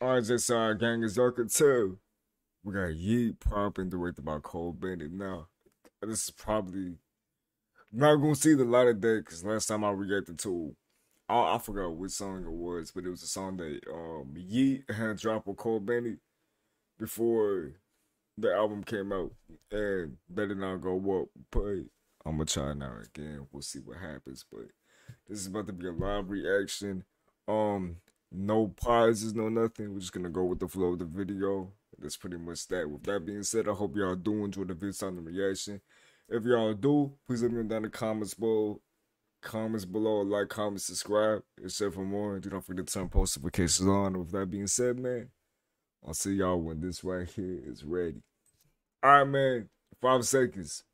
Alright, JCRI gang, as y'all can tell, we got Yeat, Poppin, directed by Bennett. Now, this is probably not gonna see the light of day because last time I reacted to, I forgot which song it was, but it was a song that Yeat had dropped with Bennett before the album came out, and that did not go up. But I'm gonna try now again. We'll see what happens. But this is about to be a live reaction. No pauses, no nothing. We're just gonna go with the flow of the video. That's pretty much that. With that being said, I hope y'all do enjoy the video sound and reaction. If y'all do, please let me know down in the comments below. Like, comment, subscribe, and share for more. Do not forget to turn post notifications on. With that being said, man, I'll see y'all when this right here is ready. Alright, man. 5 seconds.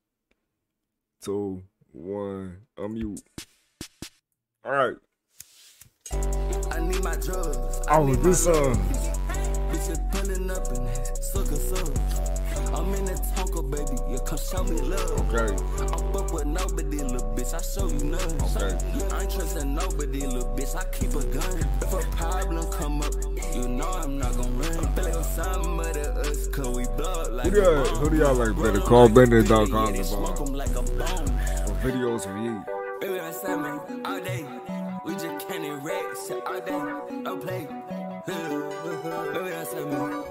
2, 1, unmute. Alright. I need my drugs. Oh, this song. Bitches pulling up in that sucker. I'm in the Tonka, baby. You come show me love. Okay. I fuck with nobody, little bitch. I show you none. Okay. I ain't trusting nobody, little bitch. I keep a gun. If a problem come up, you know I'm not gonna run. Feel like some of the us, cause we blood like who do y'all like better? Bennett.com smoke 'em like a bomb. for videos from Yeat. Baby, that's me all day. We just can't erect shit all day. No play. Baby, that's me.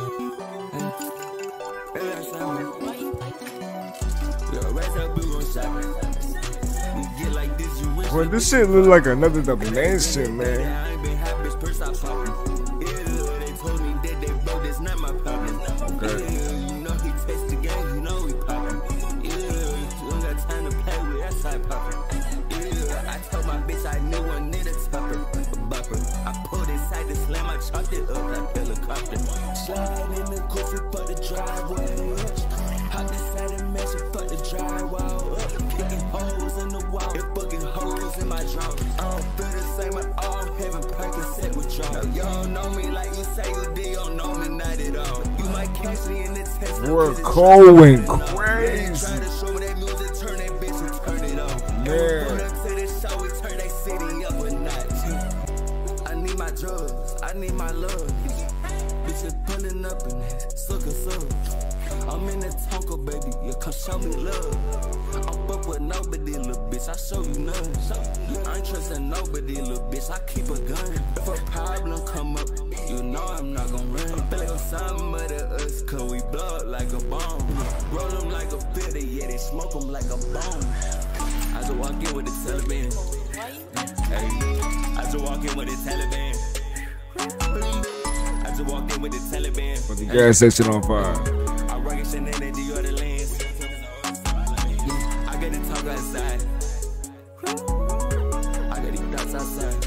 Baby, that's me. Yo, raise up, we gon' shop. We get like this, you wish. Bro, this shit look like another double man shit, man. I ain't been happy, purse I poppin'. Yeah, they told me that they broke, that's not my problem. Okay. Yeah, you know he takes the game, you know we poppin'. Yeah, you don't got time to play with, that's how poppin'. Yeah, I told my bitch I knew one need a topper, a bupper. I pulled inside the slam, I chopped it up like helicopter. Slide in the coffee for the driveway. Hop inside and mesh it for the drywall. Kicking holes in the wall, and fucking holes in my drawers. I don't feel the same at all, having Percocet withdrawal. Now you don't know me like you say you did, you don't know me not at all. You might catch me in the test. We're going crazy. Try to show me that music, turn that bitch and turn it on. Man. Put up to this show, we turn that city up a notch. I need my drugs, I need my love. Bitches pulling up in that sucker. I'm in the Tonka, baby. You come show me love. I fuck with nobody, little bitch. I show you none. I ain't trusting nobody, little bitch. I keep a gun. If a problem come up, you know I'm not gonna run. Feel like some of the us, cause we blood like a bomb. Roll them like a filter, yeah, they smoke them like a bomb. I just walk in with the Taliban. Hey, I just walk in with the Taliban. I just walk in with the Taliban. Put the gas station on fire. I rock it in the other lands. I got to talk outside. I got to dance outside.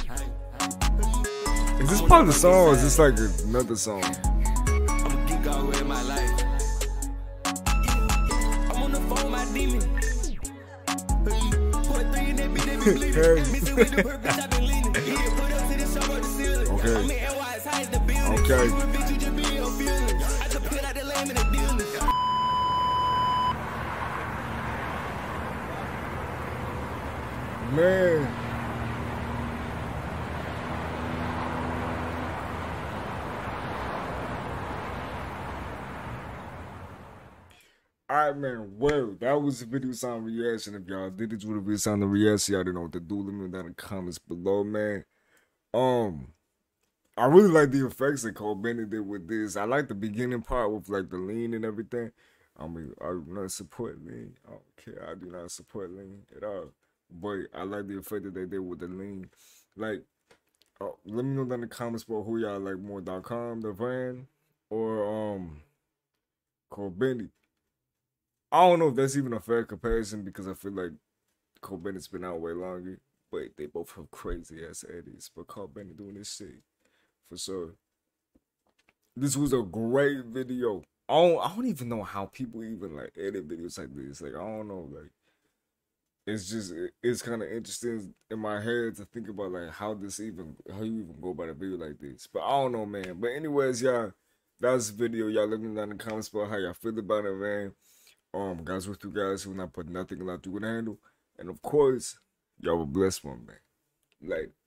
Is this part of the song or is this like another song? I'm a geek all in my life. I'm on the phone, my demon. Put 3 in that bitch, they be bleeding. Missing with the purpose, I've been leaning. Yeah, put up to the show, the ceiling. Okay. I'm in NY, as high as the building. Okay. You a bitch, you just be your feeling. I just put out the lamb in the dealing. Man. Alright, man. Well, that was the video sound reaction. If y'all did enjoy the video sound and reaction, y'all didn't know what to do. Let me know down in the comments below, man. I really like the effects that Bennett did with this. I like the beginning part with like the lean and everything. I mean, I do not support lean. I don't care. I do not support lean at all. But I like the effect that they did with the lean. Like, let me know down in the comments below who y'all like more, .com, the brand, or Bennett. I don't know if that's even a fair comparison because I feel like Bennett's been out way longer. But they both have crazy ass edits. But Bennett doing this shit for sure. This was a great video. I don't even know how people even like edit videos like this. Like, I don't know, like it's kind of interesting in my head to think about like how you even go about a video like this. But I don't know, man. But anyways, y'all, that's the video. Y'all let me know down in the comments about how y'all feel about it, man. Guys, with you guys who not put nothing allowed you can handle, and of course, y'all a blessed one, man. Like.